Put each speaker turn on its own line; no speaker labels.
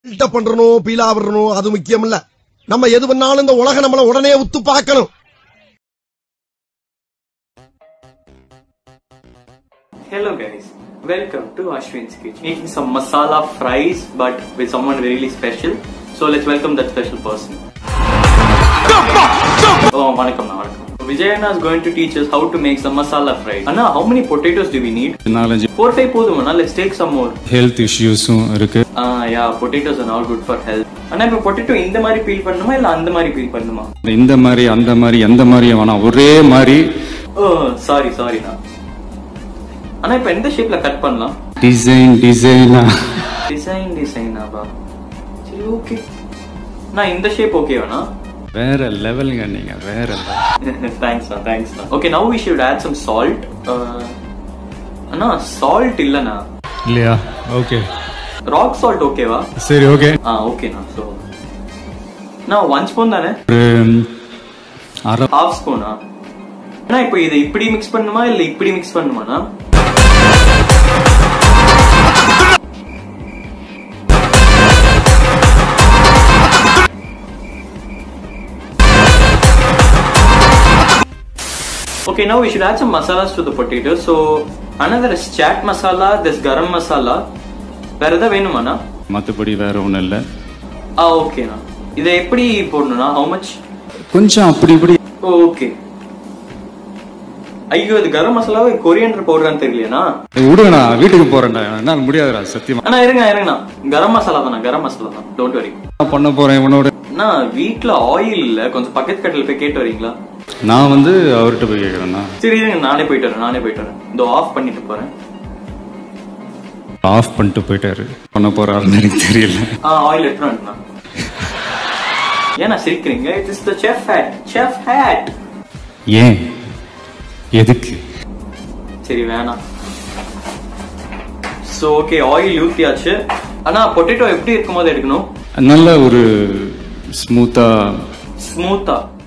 Build up பண்றணும் Beela வரணும் அது முக்கியம் இல்ல. நம்ம எது பண்ணாலும் இந்த உலக நம்மள உடனே உத்து பார்க்கணும்.
Hello guys, welcome to Ashwin's Kitchen. Making some masala fries but with someone really special. So let's welcome that special person. Oh, vanakkam. Vijayana is going to teach us how to make some masala fries. Anna, how many potatoes do we need? 4-5 podumana. Let's take some more.
Health issues irukku.
Yeah, potatoes are all good for health. Anna, ipo potato indha mari peel pannuma illa andha mari peel pannuma?
Indha mari andha mari endha mari vana ore mari.
Oh, sorry na. Anna, ipo endha shape la cut pannalam?
Design
ba. Seri okay. Na indha shape okay va na?
Vera level ga neenga vera level.
Thanks na. Okay, now we should add some salt. Anna, salt illa na.
Illaya? Okay.
Rock salt okay va?
Seri okay.
Okay na. So now 1 spoon dane? Half spoon ah. Anna, ipo idu ipdi mix pannuma illa ipdi mix pannuma na? Okay, now we should add some masalas to the potatoes. So another is chaat masala, this garam masala. Vera edha venuma na?
Mathapadi vera onnu illa.
Okay na. Idha eppadi podnuna? How much?
Konjam appadi ipadi.
Okay. Ayyo, idu garam masala coriander powder nu theriyala na?
Uduna veetukku porenda. Enna mudiyadra satyama.
Ana irunga na. Garam masala dana. Don't worry.
Panna poren ivanoda.
Na வீட்ல oil இல்ல, கொஞ்சம் பக்கத்து கடையில போய் கேட்டு வரீங்களா?
நான் வந்து அவர்கிட்ட போய் கேக்குறேன்னா.
சரி இருங்க, நானே போயிட்டு வரேன். இதோ ஆஃப் பண்ணிட்டு போறேன்.
ஆஃப் பண்ணிட்டு போயிட்டாரு. பண்ண போறாருன்னு எனக்கு தெரியல.
ஆயில் எடுத்து வரேன். ஏன்னா சிரிக்கிறீங்க? It is the chef hat.
ஏன்? எதுக்கு?
சரி வேணாம். சோ ஓகே, ஆயில் ஊத்தியாச்சு. ஆனா பொட்டேட்டோ எப்படி இருக்கும்போது எடுக்கணும்?
நல்ல ஒரு ஸ்மூத்தா